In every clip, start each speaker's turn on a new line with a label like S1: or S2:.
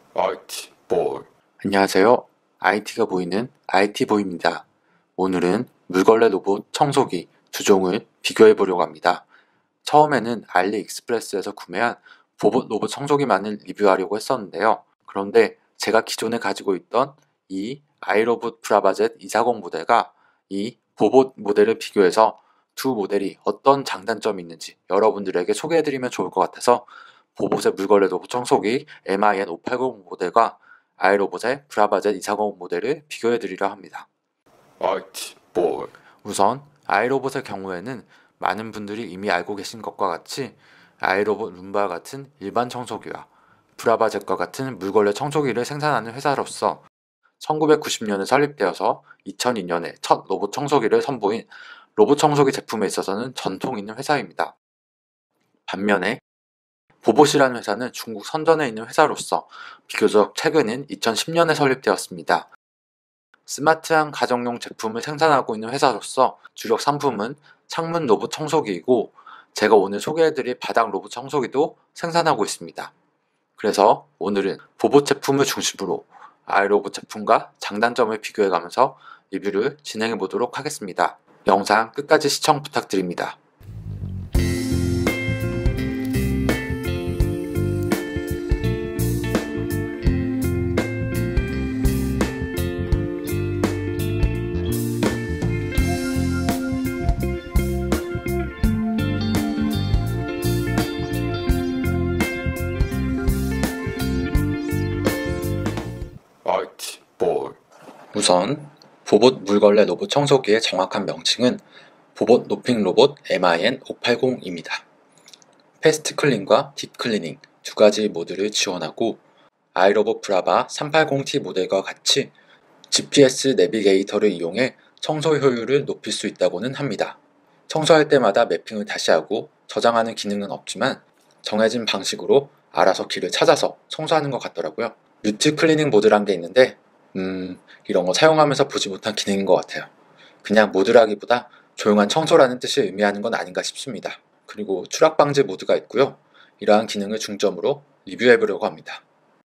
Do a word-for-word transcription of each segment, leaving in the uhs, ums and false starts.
S1: 아이티 보이.
S2: 안녕하세요. 아이티가 보이는 아이티보이입니다. 오늘은 물걸레 로봇 청소기 두 종을 비교해 보려고 합니다. 처음에는 알리익스프레스에서 구매한 보봇 로봇 청소기만을 리뷰하려고 했었는데요. 그런데 제가 기존에 가지고 있던 이 아이로봇 브라바젯 이백사십 모델과 이 보봇 모델을 비교해서 두 모델이 어떤 장단점이 있는지 여러분들에게 소개해드리면 좋을 것 같아서 보봇의 물걸레 로봇 청소기 엠아이엔 오백팔십 모델과 아이로봇의 브라바젯 이백사십 모델을 비교해드리려 합니다.
S1: 아이티 보이.
S2: 우선 아이로봇의 경우에는 많은 분들이 이미 알고 계신 것과 같이 아이로봇 룸바와 같은 일반 청소기와 브라바젯과 같은 물걸레 청소기를 생산하는 회사로서 천구백구십 년에 설립되어서 이천이 년에 첫 로봇 청소기를 선보인 로봇 청소기 제품에 있어서는 전통 있는 회사입니다. 반면에 보봇이라는 회사는 중국 선전에 있는 회사로서 비교적 최근인 이천십 년에 설립되었습니다. 스마트한 가정용 제품을 생산하고 있는 회사로서 주력 상품은 창문 로봇 청소기이고 제가 오늘 소개해드릴 바닥 로봇 청소기도 생산하고 있습니다. 그래서 오늘은 보봇 제품을 중심으로 아이로봇 제품과 장단점을 비교해가면서 리뷰를 진행해 보도록 하겠습니다. 영상 끝까지 시청 부탁드립니다.
S1: 아이티 보이.
S2: 우선 보봇 물걸레 로봇 청소기의 정확한 명칭은 보봇 노핑 로봇 엠아이엔 오백팔십입니다. 패스트 클린과 딥 클리닝 두 가지 모드를 지원하고 아이로봇 브라바 삼백팔십 티 모델과 같이 지피에스 내비게이터를 이용해 청소 효율을 높일 수 있다고는 합니다. 청소할 때마다 매핑을 다시 하고 저장하는 기능은 없지만 정해진 방식으로 알아서 길을 찾아서 청소하는 것 같더라고요. 뮤트 클리닝 모드란 게 있는데 음... 이런 거 사용하면서 보지 못한 기능인 것 같아요. 그냥 모드라기보다 조용한 청소라는 뜻을 의미하는 건 아닌가 싶습니다. 그리고 추락 방지 모드가 있고요. 이러한 기능을 중점으로 리뷰해보려고 합니다.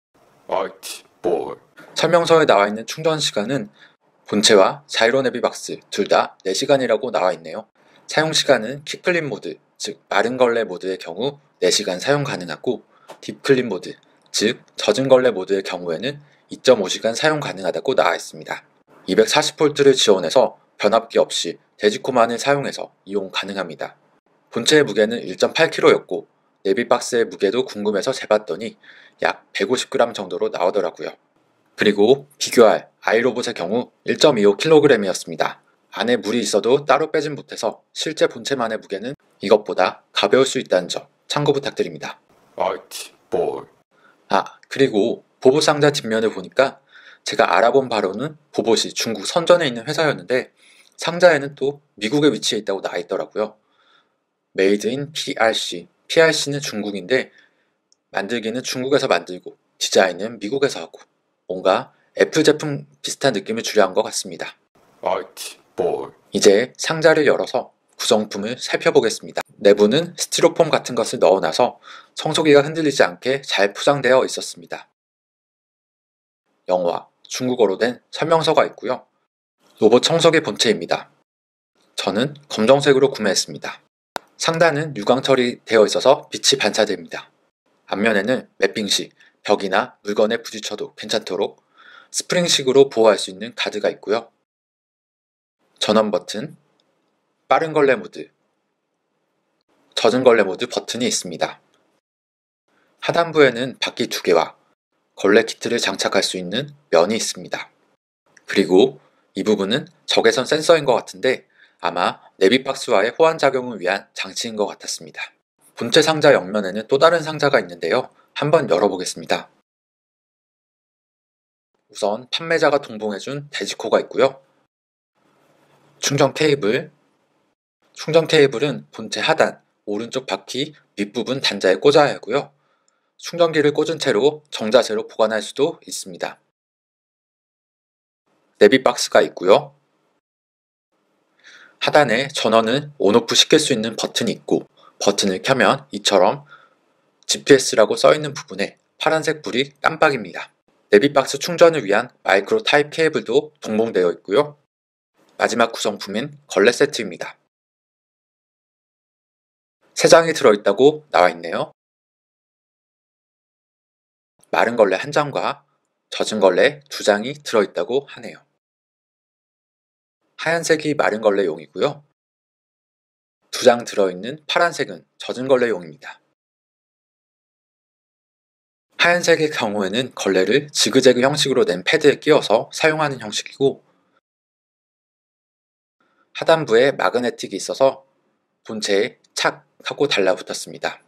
S1: 아이티 보이.
S2: 설명서에 나와 있는 충전 시간은 본체와 자이로 내비 박스 둘 다 네 시간이라고 나와 있네요. 사용 시간은 퀵클린 모드, 즉 마른 걸레 모드의 경우 네 시간 사용 가능하고 딥클린 모드, 즉 젖은 걸레 모드의 경우에는 이 점 오 시간 사용 가능하다고 나와 있습니다. 이백사십 볼트를 지원해서 변압기 없이 데지코만을 사용해서 이용 가능합니다. 본체의 무게는 일 점 팔 킬로그램였고 내비박스의 무게도 궁금해서 재봤더니 약 백오십 그램 정도로 나오더라고요. 그리고 비교할 아이로봇의 경우 일 점 이오 킬로그램이었습니다. 안에 물이 있어도 따로 빼진 못해서 실제 본체만의 무게는 이것보다 가벼울 수 있다는 점 참고 부탁드립니다.
S1: 아이티 보이.
S2: 아, 그리고 보봇 상자 뒷면을 보니까 제가 알아본 바로는 보봇이 중국 선전에 있는 회사였는데 상자에는 또 미국에 위치해 있다고 나와 있더라고요. Made in 피알씨. 피알씨는 중국인데 만들기는 중국에서 만들고 디자인은 미국에서 하고 뭔가 애플 제품 비슷한 느낌을 주려 한 것 같습니다.
S1: 아이티 보이.
S2: 이제 상자를 열어서 구성품을 살펴보겠습니다. 내부는 스티로폼 같은 것을 넣어놔서 청소기가 흔들리지 않게 잘 포장되어 있었습니다. 영어와 중국어로 된 설명서가 있고요. 로봇 청소기 본체입니다. 저는 검정색으로 구매했습니다. 상단은 유광 처리되어 있어서 빛이 반사됩니다. 앞면에는 매핑 시 벽이나 물건에 부딪혀도 괜찮도록 스프링식으로 보호할 수 있는 가드가 있고요. 전원 버튼, 빠른 걸레 모드, 젖은 걸레 모드 버튼이 있습니다. 하단부에는 바퀴 두 개와 걸레 키트를 장착할 수 있는 면이 있습니다. 그리고 이 부분은 적외선 센서인 것 같은데 아마 내비박스와의 호환 작용을 위한 장치인 것 같았습니다. 본체 상자 옆면에는 또 다른 상자가 있는데요. 한번 열어보겠습니다. 우선 판매자가 동봉해준 데지코가 있고요. 충전 케이블, 충전 케이블은 본체 하단 오른쪽 바퀴 윗부분 단자에 꽂아야 하고요. 충전기를 꽂은 채로 정자세로 보관할 수도 있습니다. 내비박스가 있고요. 하단에 전원을 온오프 시킬 수 있는 버튼이 있고 버튼을 켜면 이처럼 지피에스라고 써있는 부분에 파란색 불이 깜빡입니다. 내비박스 충전을 위한 마이크로 타입 케이블도 동봉되어 있고요. 마지막 구성품인 걸레 세트입니다. 세 장이 들어있다고 나와 있네요. 마른 걸레 한 장과 젖은 걸레 두 장이 들어있다고 하네요. 하얀색이 마른 걸레용이고요. 두 장 들어있는 파란색은 젖은 걸레용입니다. 하얀색의 경우에는 걸레를 지그재그 형식으로 된 패드에 끼워서 사용하는 형식이고, 하단부에 마그네틱이 있어서 본체에 착 하고 달라붙었습니다.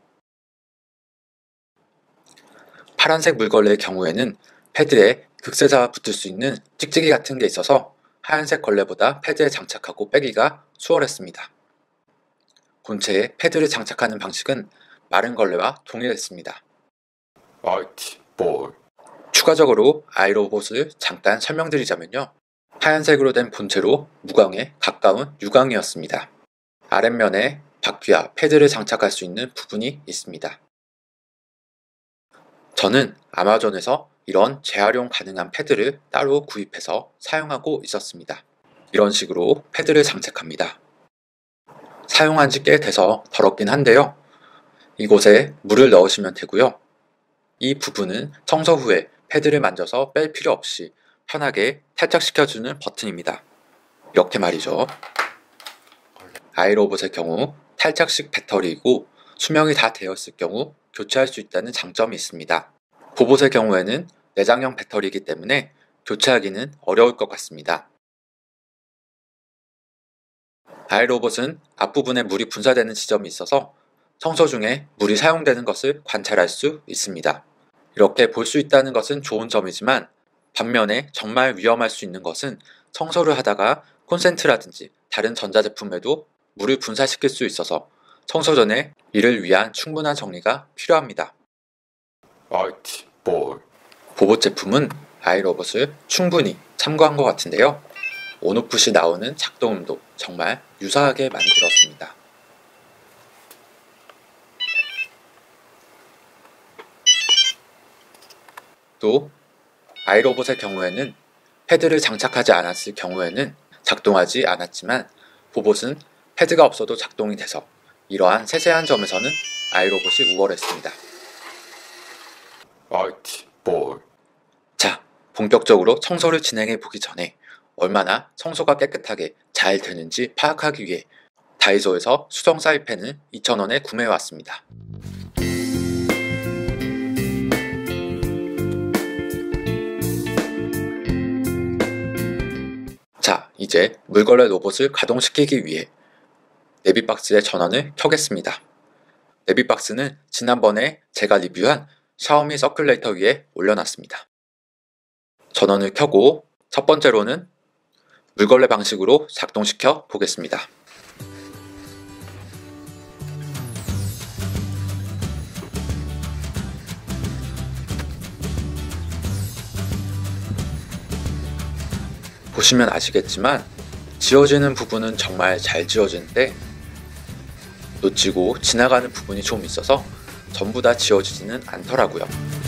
S2: 파란색 물걸레의 경우에는 패드에 극세사가 붙을 수 있는 찍찍이 같은 게 있어서 하얀색 걸레보다 패드에 장착하고 빼기가 수월했습니다. 본체에 패드를 장착하는 방식은 마른 걸레와 동일했습니다.
S1: Artboard.
S2: 추가적으로 아이로봇을 잠깐 설명드리자면요. 하얀색으로 된 본체로 무광에 가까운 유광이었습니다. 아랫면에 바퀴와 패드를 장착할 수 있는 부분이 있습니다. 저는 아마존에서 이런 재활용 가능한 패드를 따로 구입해서 사용하고 있었습니다. 이런 식으로 패드를 장착합니다. 사용한 지 꽤 돼서 더럽긴 한데요. 이곳에 물을 넣으시면 되고요. 이 부분은 청소 후에 패드를 만져서 뺄 필요 없이 편하게 탈착시켜주는 버튼입니다. 이렇게 말이죠. 아이로봇의 경우 탈착식 배터리이고 수명이 다 되었을 경우 교체할 수 있다는 장점이 있습니다. 보봇의 경우에는 내장형 배터리이기 때문에 교체하기는 어려울 것 같습니다. 아이로봇은 앞부분에 물이 분사되는 지점이 있어서 청소 중에 물이 사용되는 것을 관찰할 수 있습니다. 이렇게 볼 수 있다는 것은 좋은 점이지만 반면에 정말 위험할 수 있는 것은 청소를 하다가 콘센트라든지 다른 전자제품에도 물을 분사시킬 수 있어서 청소 전에 이를 위한 충분한 정리가 필요합니다.
S1: Artboard.
S2: 보봇 제품은 아이로봇을 충분히 참고한 것 같은데요. 온오프시 나오는 작동음도 정말 유사하게 만들었습니다. 또 아이로봇의 경우에는 패드를 장착하지 않았을 경우에는 작동하지 않았지만 보봇은 패드가 없어도 작동이 돼서 이러한 세세한 점에서는 아이로봇이 우월했습니다.
S1: Artboard.
S2: 자, 본격적으로 청소를 진행해 보기 전에 얼마나 청소가 깨끗하게 잘 되는지 파악하기 위해 다이소에서 수성 사이펜을 이천 원에 구매해 왔습니다. 자, 이제 물걸레 로봇을 가동시키기 위해 내비박스의 전원을 켜겠습니다. 내비박스는 지난번에 제가 리뷰한 샤오미 서큘레이터 위에 올려놨습니다. 전원을 켜고 첫 번째로는 물걸레 방식으로 작동시켜 보겠습니다. 보시면 아시겠지만 지워지는 부분은 정말 잘 지워지는데 놓치고 지나가는 부분이 좀 있어서 전부 다 지워지지는 않더라고요.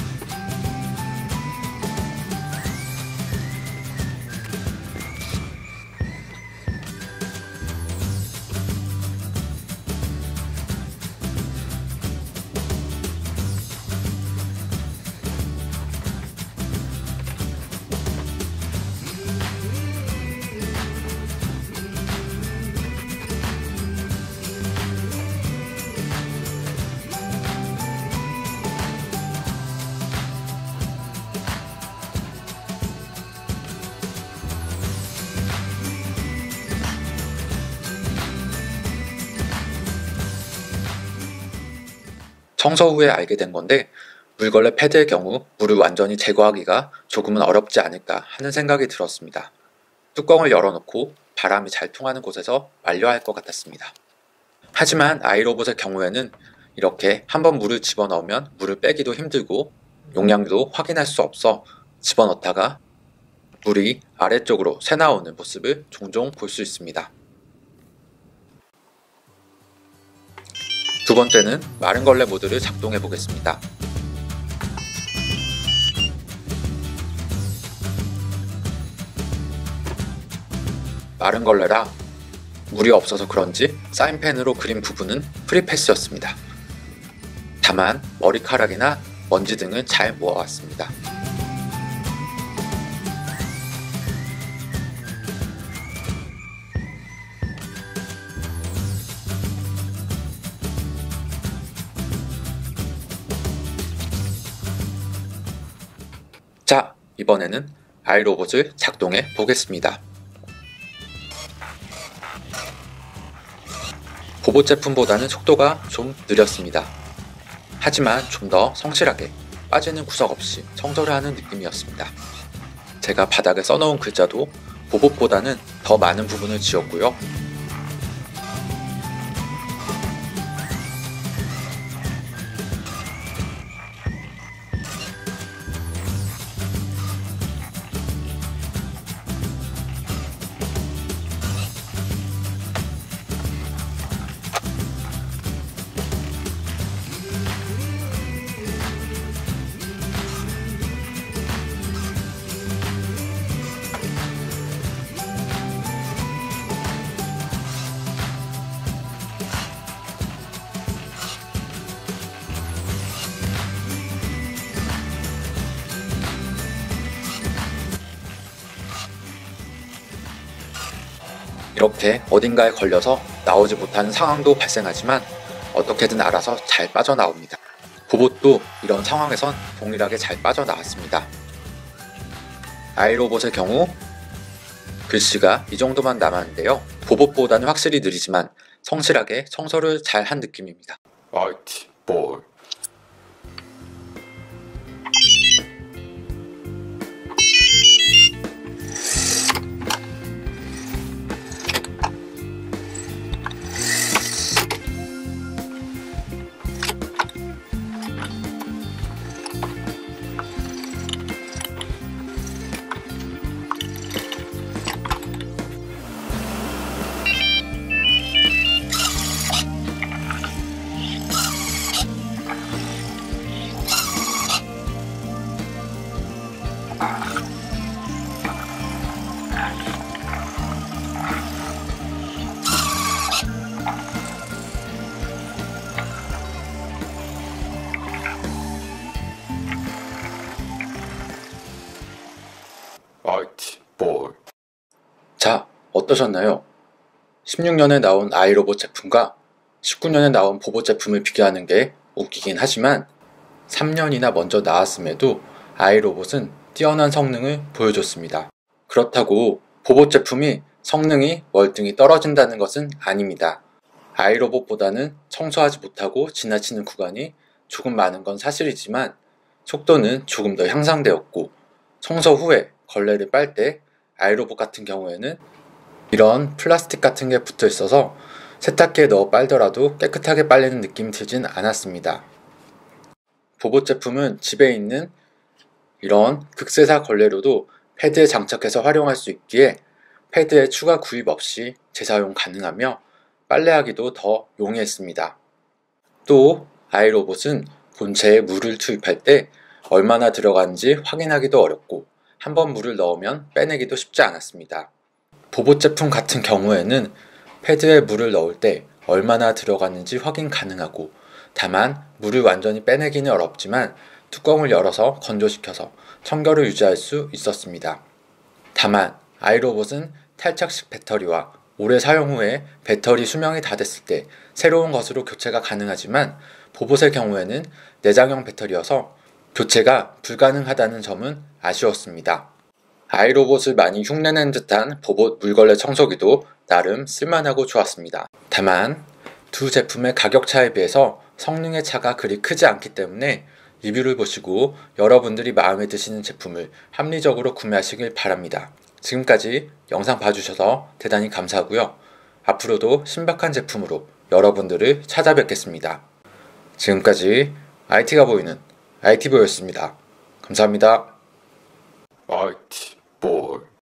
S2: 청소 후에 알게 된 건데 물걸레 패드의 경우 물을 완전히 제거하기가 조금은 어렵지 않을까 하는 생각이 들었습니다. 뚜껑을 열어놓고 바람이 잘 통하는 곳에서 말려야 할 것 같았습니다. 하지만 아이로봇의 경우에는 이렇게 한번 물을 집어넣으면 물을 빼기도 힘들고 용량도 확인할 수 없어 집어넣다가 물이 아래쪽으로 새나오는 모습을 종종 볼 수 있습니다. 두 번째는 마른 걸레 모드를 작동해 보겠습니다. 마른 걸레라 물이 없어서 그런지 사인펜으로 그린 부분은 프리패스였습니다. 다만 머리카락이나 먼지 등은 잘 모아왔습니다. 자, 이번에는 아이로봇을 작동해 보겠습니다. 보봇 제품보다는 속도가 좀 느렸습니다. 하지만 좀 더 성실하게 빠지는 구석 없이 청소를 하는 느낌이었습니다. 제가 바닥에 써놓은 글자도 보봇보다는 더 많은 부분을 지웠고요. 이렇게 어딘가에 걸려서 나오지 못하는 상황도 발생하지만 어떻게든 알아서 잘 빠져나옵니다. 보봇도 이런 상황에선 동일하게 잘 빠져나왔습니다. 아이로봇의 경우 글씨가 이 정도만 남았는데요. 보봇보다는 확실히 느리지만 성실하게 청소를 잘 한 느낌입니다.
S1: whiteboard, whiteboard.
S2: 자, 어떠셨나요? 십육 년에 나온 아이로봇 제품과 십구 년에 나온 보봇 제품을 비교하는 게 웃기긴 하지만 삼 년이나 먼저 나왔음에도 아이로봇은 뛰어난 성능을 보여줬습니다. 그렇다고 보봇 제품이 성능이 월등히 떨어진다는 것은 아닙니다. 아이로봇보다는 청소하지 못하고 지나치는 구간이 조금 많은 건 사실이지만 속도는 조금 더 향상되었고 청소 후에 걸레를 빨 때 아이로봇 같은 경우에는 이런 플라스틱 같은 게 붙어 있어서 세탁기에 넣어 빨더라도 깨끗하게 빨리는 느낌이 들진 않았습니다. 보봇 제품은 집에 있는 이런 극세사 걸레로도 패드에 장착해서 활용할 수 있기에 패드에 추가 구입 없이 재사용 가능하며 빨래하기도 더 용이했습니다. 또 아이로봇은 본체에 물을 투입할 때 얼마나 들어가는지 확인하기도 어렵고 한번 물을 넣으면 빼내기도 쉽지 않았습니다. 보봇 제품 같은 경우에는 패드에 물을 넣을 때 얼마나 들어갔는지 확인 가능하고 다만 물을 완전히 빼내기는 어렵지만 뚜껑을 열어서 건조시켜서 청결을 유지할 수 있었습니다. 다만 아이로봇은 탈착식 배터리와 오래 사용 후에 배터리 수명이 다 됐을 때 새로운 것으로 교체가 가능하지만 보봇의 경우에는 내장형 배터리여서 교체가 불가능하다는 점은 아쉬웠습니다. 아이로봇을 많이 흉내낸 듯한 보봇 물걸레 청소기도 나름 쓸만하고 좋았습니다. 다만 두 제품의 가격 차이에 비해서 성능의 차가 그리 크지 않기 때문에 리뷰를 보시고 여러분들이 마음에 드시는 제품을 합리적으로 구매하시길 바랍니다. 지금까지 영상 봐주셔서 대단히 감사하고요. 앞으로도 신박한 제품으로 여러분들을 찾아뵙겠습니다. 지금까지 아이티가 보이는 아이티보였습니다. 감사합니다.
S1: whiteboard.